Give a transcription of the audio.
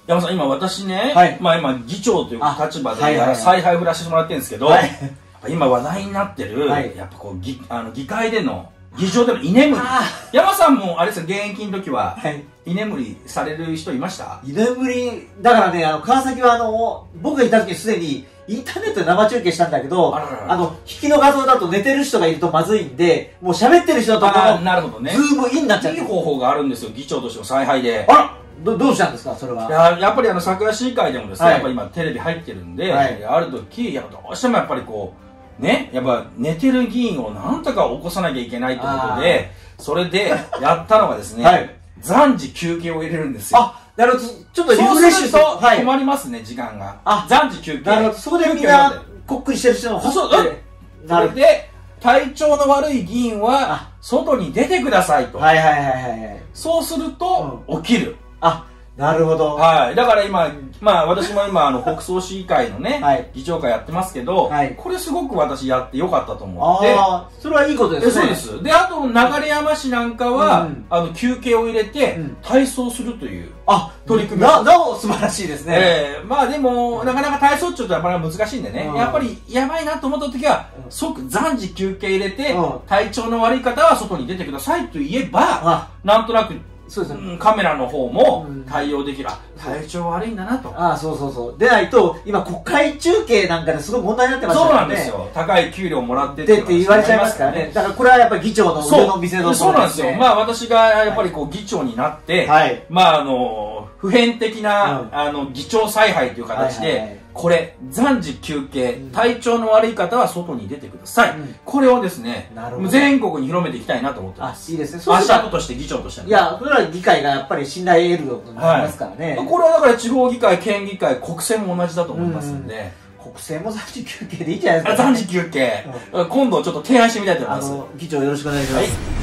山さん、今私ね、 はい、 まあ今議長という立場ではい采配振らせてもらってるんですけど、 はい、 今話題になってる、 はい、 やっぱこう議会での議場での居眠り。山さんもあれですよ、現役の時は、はい、居眠りされる人いました？ 居眠りだからね、川崎は僕がいた時にすでにインターネットで生中継したんだけど、引きの画像だと寝てる人がいるとまずいんで、もう喋ってる人となるほどね、 ズームインになっちゃう。 いい方法があるんですよ、議長としての采配で。 あら、どうしたんですか、それは。 やっぱり桜市議会でもですね、やっぱ今テレビ入ってるんで、ある時、やっぱどうしてもやっぱりこう、ね、やっぱ寝てる議員をなんとか起こさなきゃいけないということで、それでやったのがですね、暫時休憩を入れるんですよ。 あ、なるほど、ちょっとリフレッシュと止まりますね、時間が。暫時休憩。 なるほど、そこでみんなこっくりしてる人のそう、それで、体調の悪い議員は、外に出てくださいと。そうすると、起きる。 あ、なるほど。 はい。だから今、まあ私も今、北総市議会のね、議長会やってますけど、これすごく私やってよかったと思って。 ああ、それはいいことですね。 そうです。で、あと、流山市なんかは、休憩を入れて、体操するという、取り組み。 なお素晴らしいですね。 まあでも、なかなか体操って言うとやっぱり難しいんでね、やっぱりやばいなと思った時は、即暫時休憩入れて、体調の悪い方は外に出てくださいと言えば、なんとなく、そうですね、カメラの方も対応できる。体調悪いんだなと。 そう。でないと、今国会中継なんかですごい問題になってますからね。 そうなんですよ。高い給料もらってって言われちゃいますからね。だからこれはやっぱり議長の腕の見せ所。 そうなんですよ。まあ私がやっぱりこう議長になって、まあ普遍的な議長采配という形で、これ暫時休憩、体調の悪い方は外に出てください。これをですね、全国に広めていきたいなと思ってます。 いいですね。 足跡として議長として。 いや、それは議会がやっぱり信頼得ることになりますからね。 これはだから地方議会、県議会、国政も同じだと思いますんで。 国政も暫時休憩でいいじゃないですか。 暫時休憩。今度ちょっと提案してみたいと思います。 議長よろしくお願いします。